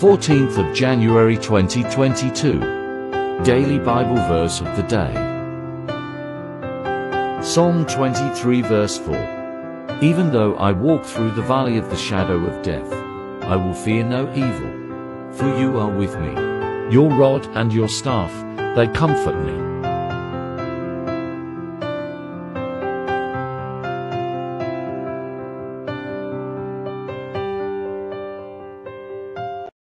14th of January 2022. Daily Bible Verse of the Day. Psalm 23 verse 4. Even though I walk through the valley of the shadow of death, I will fear no evil, for you are with me. Your rod and your staff, they comfort me.